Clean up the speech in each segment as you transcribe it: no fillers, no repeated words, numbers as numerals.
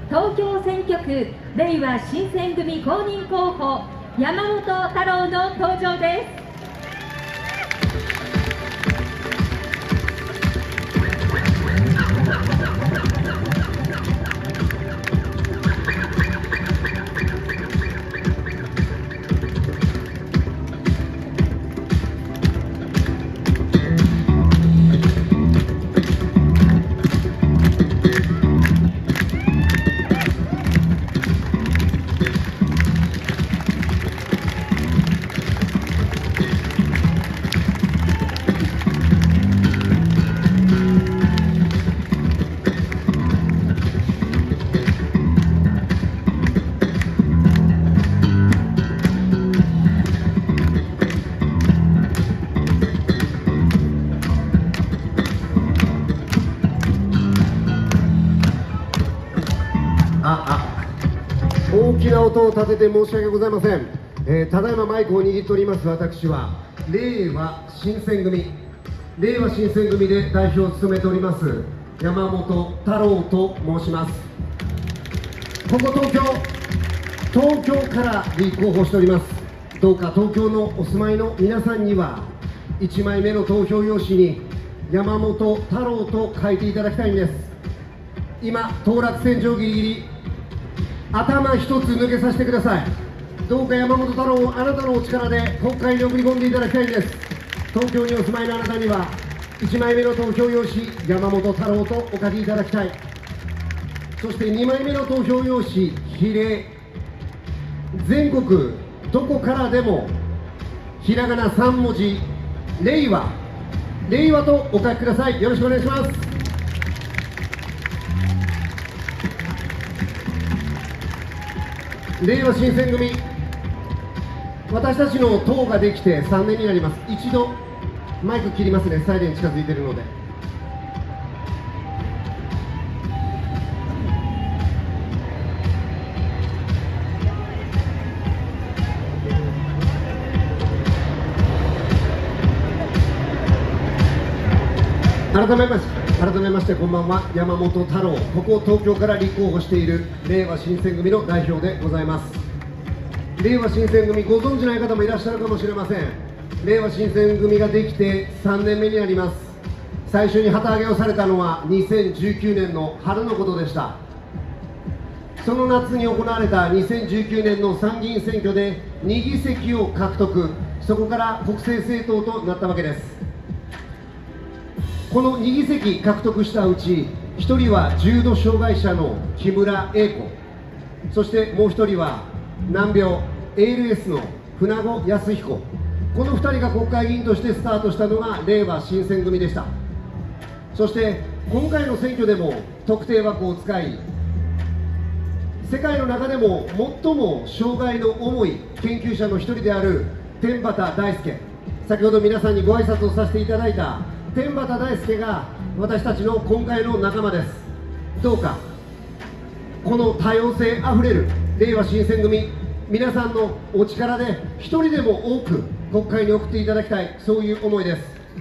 東京選挙区れいわ新選組公認候補山本太郎の登場です。 大きな音を立てて申し訳ございません。ただいまマイクを握っております私はれいわ新選組で代表を務めております山本太郎と申します。ここ東京から立候補しております。どうか東京のお住まいの皆さんには1枚目の投票用紙に山本太郎と書いていただきたいんです。今当落線上ギリギリ頭一つ抜けさせてください。どうか山本太郎をあなたのお力で国会に送り込んでいただきたいんです。東京にお住まいのあなたには1枚目の投票用紙山本太郎とお書きいただきたい。そして2枚目の投票用紙比例、全国どこからでもひらがな3文字れいわとお書きください。よろしくお願いします。れいわ新選組、私たちの党ができて3年になります。一度マイク切りますね、サイレン近づいているので。改めましてこんばんは、山本太郎、ここ東京から立候補しているれいわ新選組の代表でございます。れいわ新選組ご存じない方もいらっしゃるかもしれません。れいわ新選組ができて3年目になります。最初に旗揚げをされたのは2019年の春のことでした。その夏に行われた2019年の参議院選挙で2議席を獲得、そこから国政政党となったわけです。この2議席獲得したうち1人は重度障害者の木村英子、そしてもう1人は難病 ALS の船子康彦、この2人が国会議員としてスタートしたのがれいわ新選組でした。そして今回の選挙でも特定枠を使い、世界の中でも最も障害の重い研究者の1人である天畠大輔、先ほど皆さんにご挨拶をさせていただいた天畠大輔が私たちの今回の仲間です。どうかこの多様性あふれるれいわ新選組、皆さんのお力で一人でも多く国会に送っていただきたい、そういう思いです。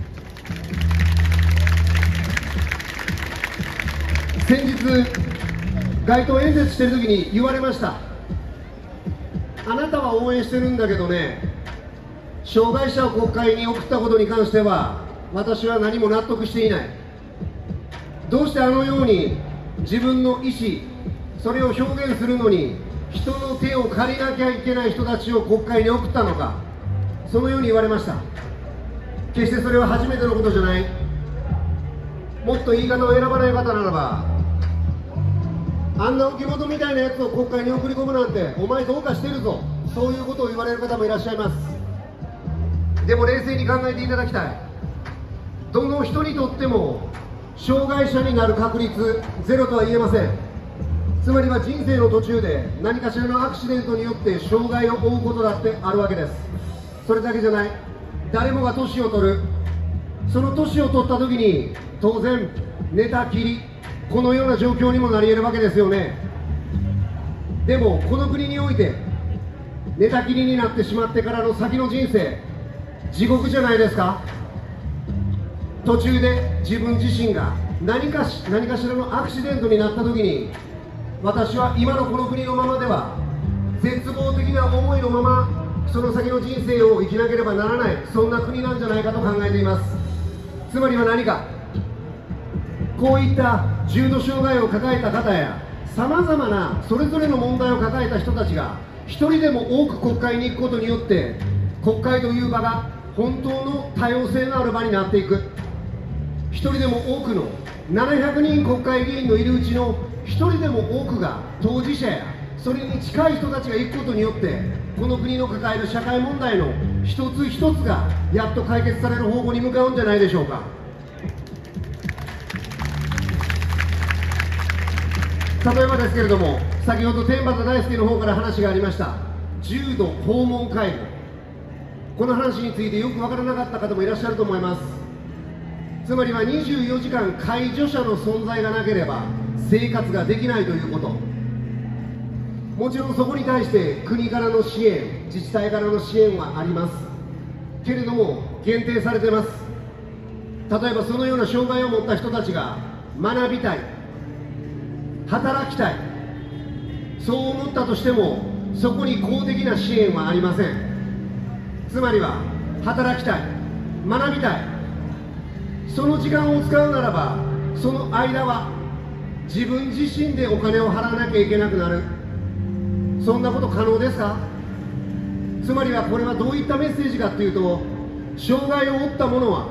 先日街頭演説している時に言われました。あなたは応援してるんだけどね、障害者を国会に送ったことに関しては私は何も納得していない。どうしてあのように自分の意思、それを表現するのに人の手を借りなきゃいけない人たちを国会に送ったのか、そのように言われました。決してそれは初めてのことじゃない。もっと言い方を選ばない方ならば、あんな浮物みたいなやつを国会に送り込むなんてお前どうかしてるぞ、そういうことを言われる方もいらっしゃいます。でも冷静に考えていただきたい。どの人にとっても障害者になる確率ゼロとは言えません。つまりは人生の途中で何かしらのアクシデントによって障害を負うことだってあるわけです。それだけじゃない、誰もが年を取る。その年を取った時に当然寝たきり、このような状況にもなり得るわけですよね。でもこの国において寝たきりになってしまってからの先の人生、地獄じゃないですか。途中で自分自身が何かしらのアクシデントになった時に私は今のこの国のままでは絶望的な思いのままその先の人生を生きなければならない、そんな国なんじゃないかと考えています。つまりは何か、こういった重度障害を抱えた方やさまざまなそれぞれの問題を抱えた人たちが一人でも多く国会に行くことによって、国会という場が本当の多様性のある場になっていく。一人でも多くの700人国会議員のいるうちの一人でも多くが当事者やそれに近い人たちが行くことによって、この国の抱える社会問題の一つ一つがやっと解決される方向に向かうんじゃないでしょうか。例えばですけれども、先ほど天畠大輔の方から話がありました重度訪問介護、この話についてよく分からなかった方もいらっしゃると思います。つまりは24時間介助者の存在がなければ生活ができないということ。もちろんそこに対して国からの支援、自治体からの支援はありますけれども限定されています。例えばそのような障害を持った人たちが学びたい、働きたい、そう思ったとしてもそこに公的な支援はありません。つまりは働きたい、学びたい、その時間を使うならばその間は自分自身でお金を払わなきゃいけなくなる。そんなこと可能ですか？つまりはこれはどういったメッセージかというと、障害を負った者は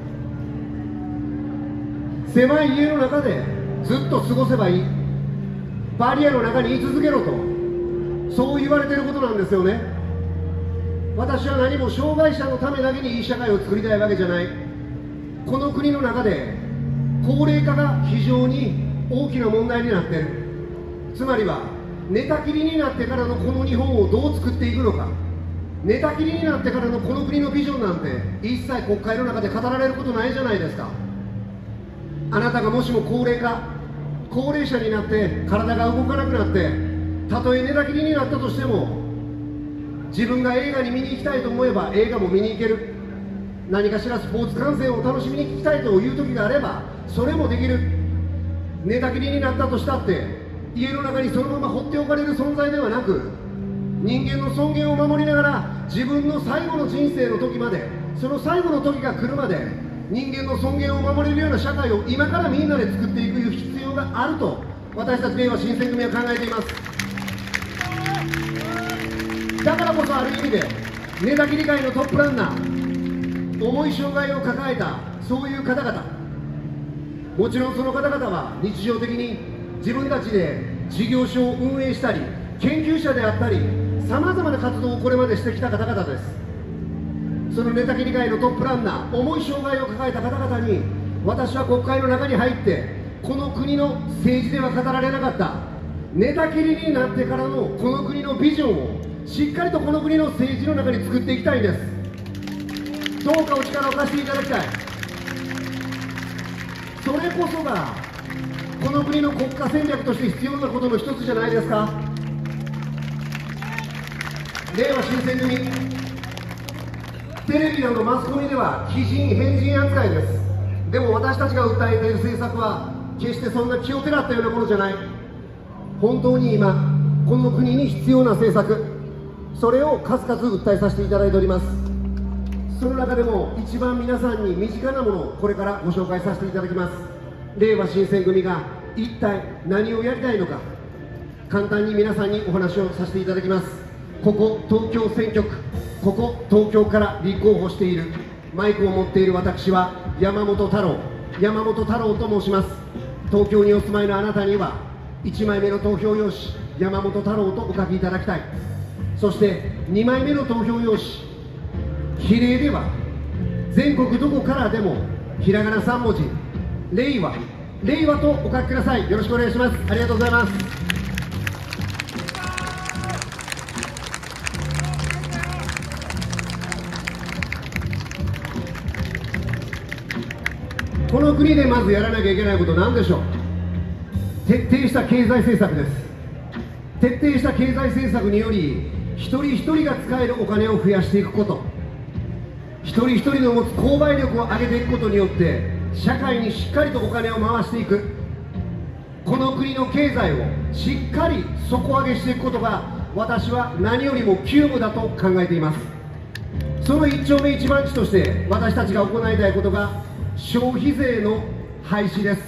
狭い家の中でずっと過ごせばいい、バリアの中に居続けろと、そう言われていることなんですよね。私は何も障害者のためだけにいい社会を作りたいわけじゃない。この国の中で高齢化が非常に大きな問題になっている。つまりは寝たきりになってからのこの日本をどう作っていくのか、寝たきりになってからのこの国のビジョンなんて一切国会の中で語られることないじゃないですか。あなたがもしも高齢者になって体が動かなくなって、たとえ寝たきりになったとしても自分が映画に見に行きたいと思えば映画も見に行ける、何かしらスポーツ観戦を楽しみに行きたいという時があればそれもできる。寝たきりになったとしたって家の中にそのまま放っておかれる存在ではなく、人間の尊厳を守りながら自分の最後の人生の時まで、その最後の時が来るまで人間の尊厳を守れるような社会を今からみんなで作っていく必要があると私たち令和新選組は考えています。だからこそある意味で寝たきり界のトップランナー、重い障害を抱えたそういう方々、もちろんその方々は日常的に自分たちで事業所を運営したり研究者であったりさまざまな活動をこれまでしてきた方々です。その寝たきり界のトップランナー、重い障害を抱えた方々に私は国会の中に入ってこの国の政治では語られなかった寝たきりになってからのこの国のビジョンをしっかりとこの国の政治の中に作っていきたいんです。どうかお力を貸していただきたい。それこそがこの国の国家戦略として必要なことの一つじゃないですか。令和新選組、テレビなどマスコミでは奇人変人扱いです。でも私たちが訴えている政策は決してそんな気をてらったようなものじゃない。本当に今この国に必要な政策、それを数々訴えさせていただいております。その中でも一番皆さんに身近なものをこれからご紹介させていただきます。令和新選組が一体何をやりたいのか、簡単に皆さんにお話をさせていただきます。ここ東京選挙区、ここ東京から立候補しているマイクを持っている私は山本太郎と申します。東京にお住まいのあなたには1枚目の投票用紙山本太郎とお書きいただきたい。そして2枚目の投票用紙、比例では全国どこからでもひらがな3文字令和とお書きください。よろしくお願いします。ありがとうございます。この国でまずやらなきゃいけないことは何でしょう。徹底した経済政策です。徹底した経済政策により一人一人が使えるお金を増やしていくこと、一人一人の持つ購買力を上げていくことによって社会にしっかりとお金を回していく。 この国の経済をしっかり底上げしていくことが、私は何よりも急務だと考えています。その一丁目一番地として私たちが行いたいことが消費税の廃止です。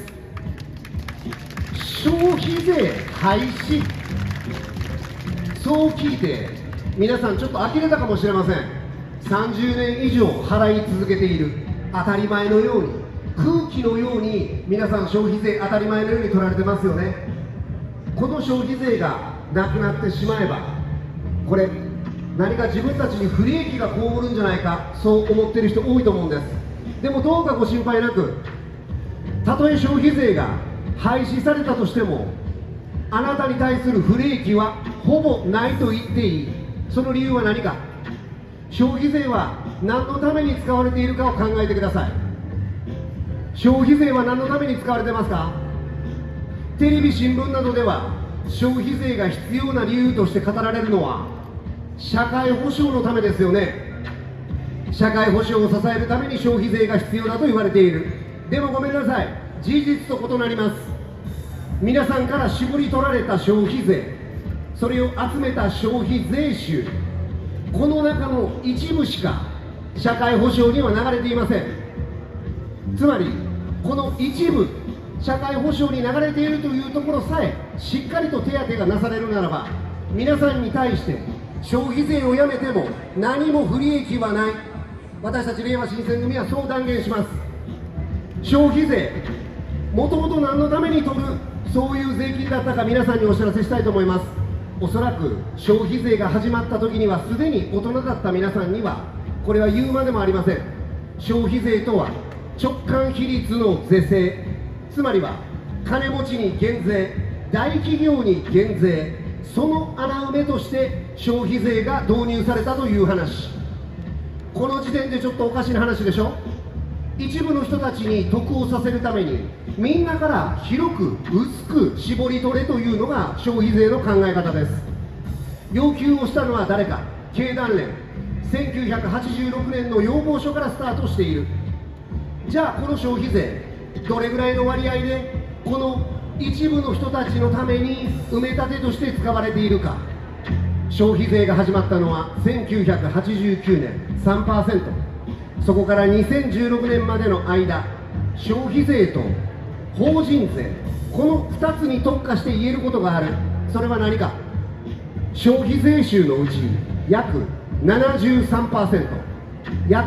消費税廃止、そう聞いて皆さんちょっと呆れたかもしれません。30年以上払い続けている、当たり前のように、空気のように皆さん消費税当たり前のように取られてますよね。この消費税がなくなってしまえば、これ何か自分たちに不利益が被るんじゃないか、そう思っている人多いと思うんです。でもどうかご心配なく、たとえ消費税が廃止されたとしても、あなたに対する不利益はほぼないと言っていい。その理由は何か。消費税は何のために使われているかを考えてください。消費税は何のために使われてますか？テレビ新聞などでは消費税が必要な理由として語られるのは社会保障のためですよね。社会保障を支えるために消費税が必要だと言われている。でもごめんなさい、事実と異なります。皆さんから絞り取られた消費税、それを集めた消費税収、この中の一部しか社会保障には流れていません。つまりこの一部社会保障に流れているというところさえしっかりと手当がなされるならば、皆さんに対して消費税をやめても何も不利益はない。私たちれいわ新選組はそう断言します。消費税、もともと何のために取るそういう税金だったか、皆さんにお知らせしたいと思います。おそらく消費税が始まった時にはすでに大人だった皆さんにはこれは言うまでもありません。消費税とは直間比率の是正、つまりは金持ちに減税、大企業に減税、その穴埋めとして消費税が導入されたという話。この時点でちょっとおかしな話でしょ。一部の人たちに得をさせるためにみんなから広く薄く絞り取れというのが消費税の考え方です。要求をしたのは誰か。経団連、1986年の要望書からスタートしている。じゃあこの消費税、どれぐらいの割合でこの一部の人たちのために埋め立てとして使われているか。消費税が始まったのは1989年 3%、そこから2016年までの間、消費税と法人税、この2つに特化して言えることがある。それは何か。消費税収のうち約 73%、約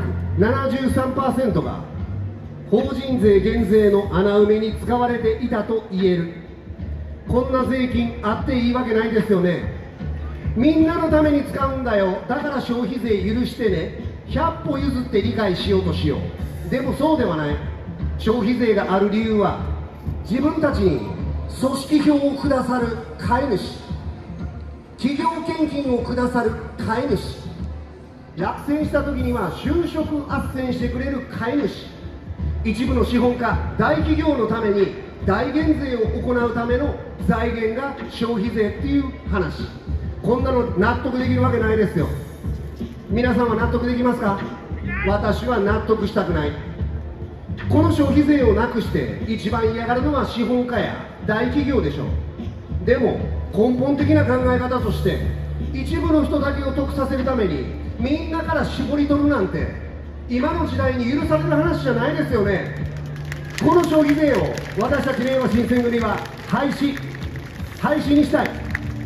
73% が法人税減税の穴埋めに使われていたと言える。こんな税金あっていいわけないですよね。みんなのために使うんだよ、だから消費税許してね、100歩譲って理解しようとしよう。でもそうではない。消費税がある理由は、自分たちに組織票をくださる買い主、企業献金をくださる買い主、落選した時には就職斡旋してくれる買い主、一部の資本家、大企業のために大減税を行うための財源が消費税っていう話。こんなの納得できるわけないですよ。皆さんは納得できますか？私は納得したくない。この消費税をなくして一番嫌がるのは資本家や大企業でしょう。でも根本的な考え方として、一部の人だけを得させるためにみんなから絞り取るなんて今の時代に許される話じゃないですよね。この消費税を私たちれいわ新選組は廃止にしたい。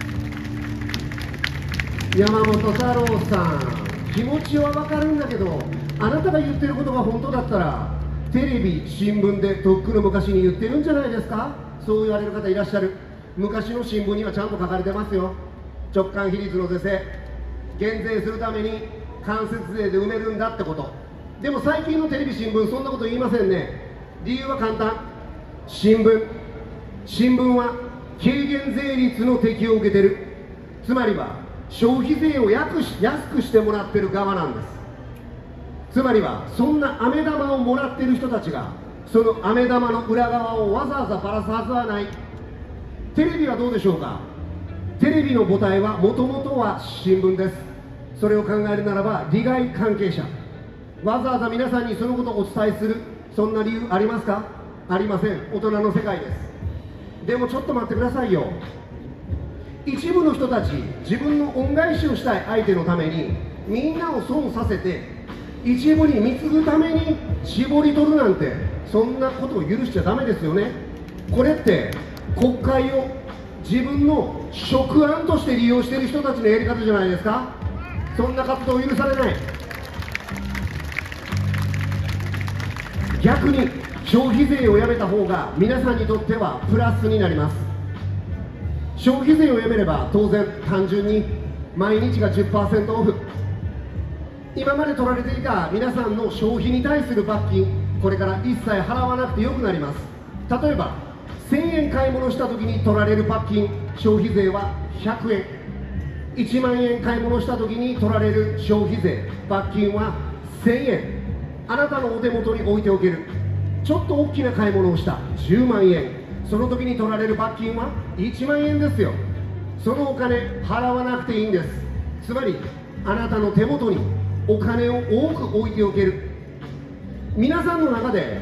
山本太郎さん、気持ちは分かるんだけど、あなたが言ってることが本当だったらテレビ新聞でとっくの昔に言ってるんじゃないですか。そう言われる方いらっしゃる。昔の新聞にはちゃんと書かれてますよ。直間比率の是正、減税するために間接税で埋めるんだってこと。でも最近のテレビ新聞そんなこと言いませんね。理由は簡単。新聞は軽減税率の適用を受けてる。つまりは消費税を安くしてもらってる側なんです。つまりはそんな飴玉をもらってる人たちがその飴玉の裏側をわざわざばらすはずはない。テレビはどうでしょうか。テレビの母体はもともとは新聞です。それを考えるならば利害関係者、わざわざ皆さんにそのことをお伝えする、そんな理由ありますか？ありません。大人の世界です。 でもちょっと待ってくださいよ。一部の人たち、自分の恩返しをしたい相手のためにみんなを損させて一部に貢ぐために絞り取るなんて、そんなことを許しちゃダメですよね。これって国会を自分の職案として利用している人たちのやり方じゃないですか。そんな活動許されない。逆に消費税をやめた方が皆さんにとってはプラスになります。消費税をやめれば当然単純に毎日が 10% オフ、今まで取られていた皆さんの消費に対する罰金、これから一切払わなくてよくなります。例えば1000円買い物した時に取られる罰金、消費税は100円、1万円買い物した時に取られる消費税罰金は1000円、あなたのお手元に置いておける。ちょっと大きな買い物をした10万円、その時に取られる罰金は1万円ですよ。そのお金払わなくていいんです。つまりあなたの手元にお金を多く置いておける。皆さんの中で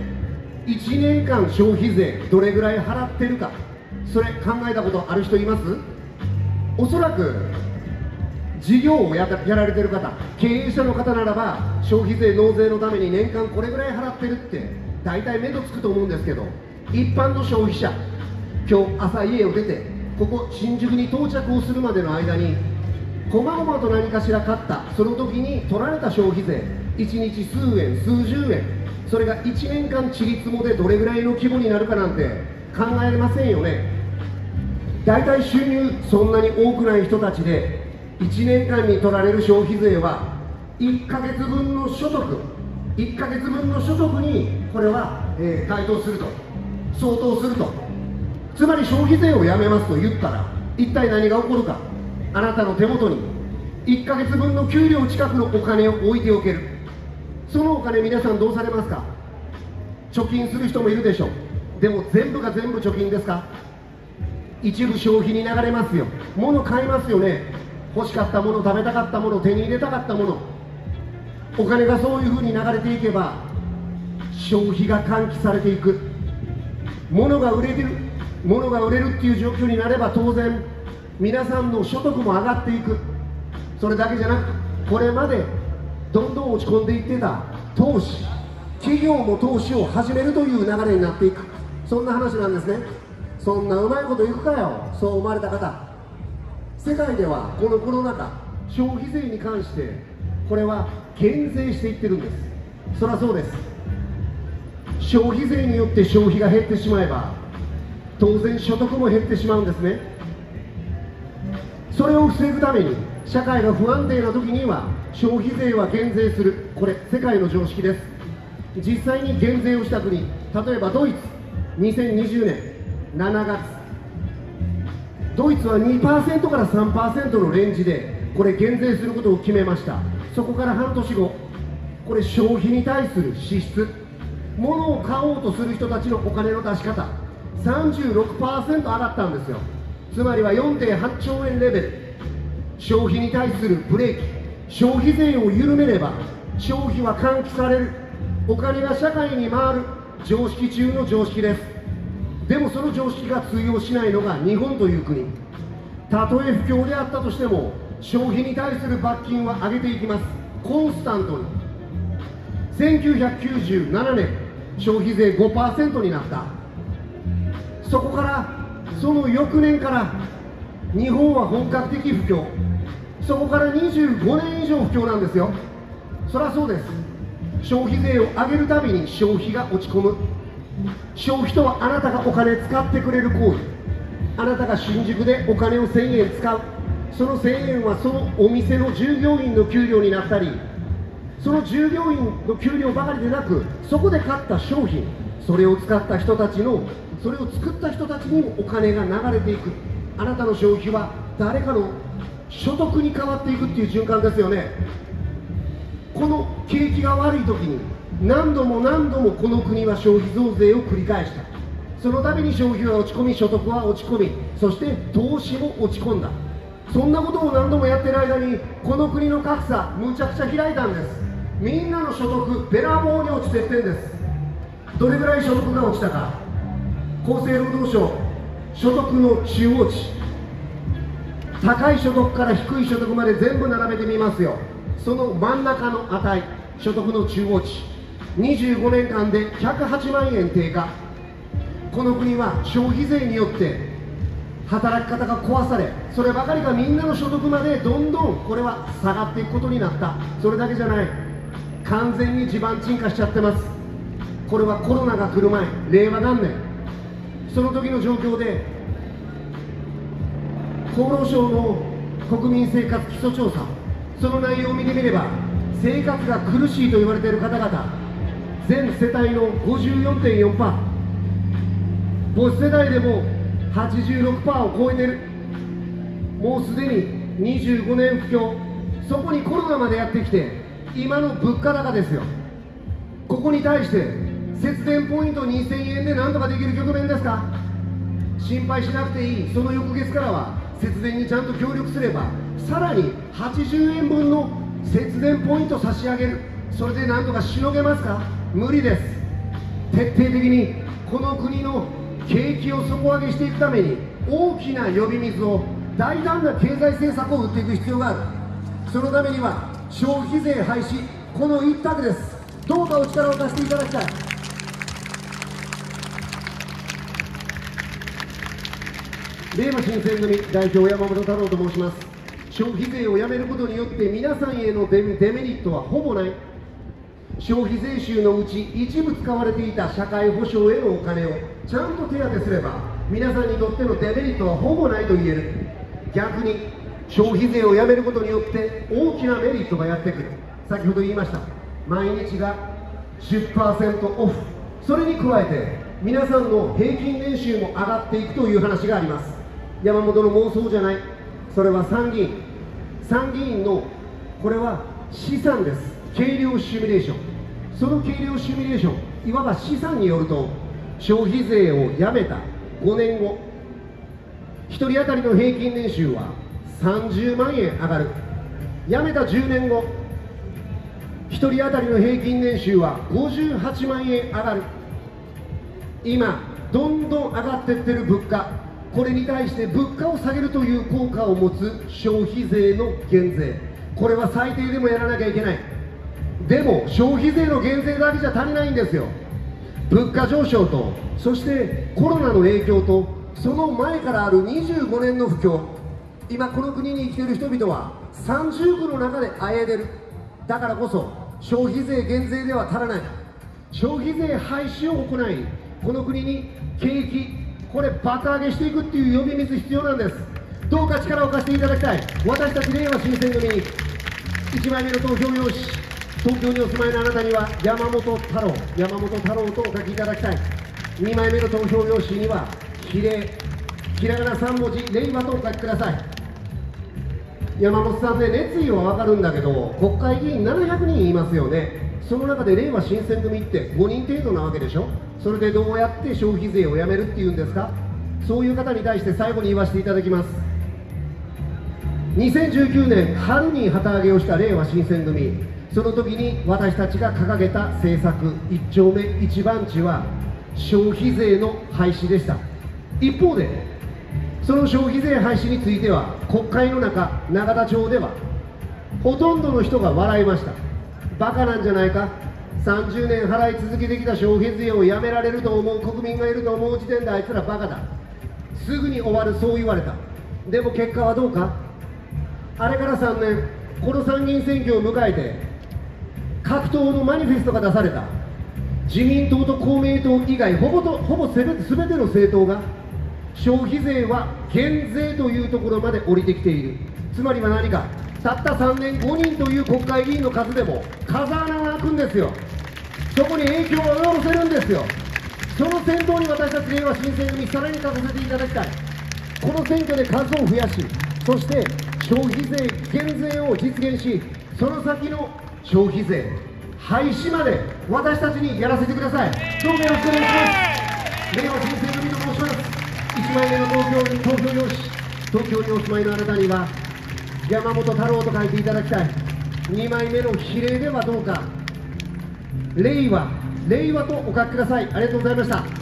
1年間消費税どれぐらい払ってるか、それ考えたことある人います？おそらく事業をやられてる方、経営者の方ならば消費税納税のために年間これぐらい払ってるって大体目処つくと思うんですけど、一般の消費者、今日朝家を出てここ新宿に到着をするまでの間にこまごまと何かしら買った、その時に取られた消費税1日数円数十円、それが1年間ちりつもでどれぐらいの規模になるかなんて考えれませんよね。大体収入そんなに多くない人たちで1年間に取られる消費税は1ヶ月分の所得、1ヶ月分の所得にこれは、該当すると、相当すると。つまり消費税をやめますと言ったら一体何が起こるか。あなたの手元に1ヶ月分の給料近くのお金を置いておける。そのお金皆さんどうされますか？貯金する人もいるでしょう。でも全部が全部貯金ですか？一部消費に流れますよ。物買いますよね。欲しかったもの、食べたかったもの、手に入れたかったもの、お金がそういうふうに流れていけば消費が喚起されていく。物が売れるっていう状況になれば当然皆さんの所得も上がっていく。それだけじゃなく、これまでどんどん落ち込んでいってた投資、企業も投資を始めるという流れになっていく、そんな話なんですね。そんなうまいこといくかよ、そう思われた方。世界ではこのコロナ禍、消費税に関してこれは減税していってるんです。そりゃそうです。消費税によって消費が減ってしまえば当然所得も減ってしまうんですね。それを防ぐために社会が不安定な時には消費税は減税する、これ世界の常識です。実際に減税をした国、例えばドイツ、2020年7月、ドイツは 2% から 3% のレンジでこれ減税することを決めました。そこから半年後、これ消費に対する支出、物を買おうとする人たちのお金の出し方 36% 上がったんですよ。つまりは 4.8 兆円レベル。消費に対するブレーキ、消費税を緩めれば消費は喚起される、お金が社会に回る、常識中の常識です。でもその常識が通用しないのが日本という国。たとえ不況であったとしても消費に対する罰金は上げていきます。コンスタントに。1997年消費税 5% になった。そこからその翌年から日本は本格的不況、そこから25年以上不況なんですよ。そりゃそうです。消費税を上げるたびに消費が落ち込む。消費とはあなたがお金使ってくれる行為。あなたが新宿でお金を1000円使う、その1000円はそのお店の従業員の給料になったり、その従業員の給料ばかりでなくそこで買った商品、それを使った人たちの、それを作った人たちにもお金が流れていく。あなたの消費は誰かの所得に変わっていくっていう循環ですよね。この景気が悪い時に何度も何度もこの国は消費増税を繰り返した。その度に消費は落ち込み、所得は落ち込み、そして投資も落ち込んだ。そんなことを何度もやってる間にこの国の格差むちゃくちゃ開いたんです。みんなの所得べらぼうに落ちてってんです。どれぐらい所得が落ちたか、厚生労働省所得の中央値、高い所得から低い所得まで全部並べてみますよ。その真ん中の値、所得の中央値、25年間で108万円低下。この国は消費税によって働き方が壊され、そればかりがみんなの所得までどんどんこれは下がっていくことになった。それだけじゃない、完全に地盤沈下しちゃってます。これはコロナが来る前、令和元年、その時の状況で厚労省の国民生活基礎調査、その内容を見てみれば、生活が苦しいと言われている方々、全世帯の 54.4%、母子世帯でも 86% を超えている。もうすでに25年不況、そこにコロナまでやってきて、今の物価高ですよ。ここに対して節電ポイント2000円でなんとかできる局面ですか。心配しなくていい。その翌月からは節電にちゃんと協力すれば、さらに80円分の節電ポイント差し上げる。それでなんとかしのげますか。無理です。徹底的にこの国の景気を底上げしていくために、大きな呼び水を、大胆な経済政策を打っていく必要がある。そのためには消費税廃止、この一択です。どうかお力を貸していただきたい。令和新選組代表、山本太郎と申します。消費税をやめることによって皆さんへのデメリットはほぼない。消費税収のうち一部使われていた社会保障へのお金をちゃんと手当てすれば、皆さんにとってのデメリットはほぼないと言える。逆に消費税をやめることによって大きなメリットがやってくる。先ほど言いました、毎日が 10% オフ、それに加えて皆さんの平均年収も上がっていくという話があります。山本の妄想じゃない、それは参議院のこれは試算です。計量シミュレーション。その計量シミュレーション、いわば試算によると、消費税をやめた5年後、1人当たりの平均年収は30万円上がる。やめた10年後、1人当たりの平均年収は58万円上がる。今どんどん上がっていってる物価、これに対して物価を下げるという効果を持つ消費税の減税、これは最低でもやらなきゃいけない。でも消費税の減税だけじゃ足りないんですよ。物価上昇と、そしてコロナの影響と、その前からある25年の不況、今この国に生きている人々は三重苦の中であえいでる。だからこそ消費税減税では足らない。消費税廃止を行い、この国に景気、これ爆上げしていくっていう呼び水必要なんです。どうか力を貸していただきたい。私たち令和新選組に1枚目の投票用紙、東京にお住まいのあなたには山本太郎とお書きいただきたい。2枚目の投票用紙には比例、ひらがな3文字令和とお書きください。山本さんね、熱意は分かるんだけど、国会議員700人いますよね。その中で令和新選組って5人程度なわけでしょ。それでどうやって消費税をやめるっていうんですか。そういう方に対して最後に言わせていただきます。2019年春に旗揚げをした令和新選組、その時に私たちが掲げた政策一丁目一番地は消費税の廃止でした。一方でその消費税廃止については国会の中、永田町ではほとんどの人が笑いました。バカなんじゃないか、30年払い続けてきた消費税をやめられると思う国民がいると思う時点であいつらバカだ、すぐに終わる、そう言われた。でも結果はどうか。あれから3年、この参議院選挙を迎えて各党のマニフェストが出された。自民党と公明党以外ほぼ全ての政党が消費税は減税というところまで降りてきている。つまりは何か、たった3年5人という国会議員の数でも風穴が開くんですよ。そこに影響を及ぼせるんですよ。その先頭に私たち令和新選組さらに立たせていただきたい。この選挙で数を増やし、そして消費税減税を実現し、その先の消費税廃止まで私たちにやらせてください。どうぞよろしくお願いします。令和新選組と申します。1枚目の投票用紙、東京にお住まいのあなたには山本太郎と書いていただきたい。2枚目の比例ではどうか、令和とお書きください。ありがとうございました。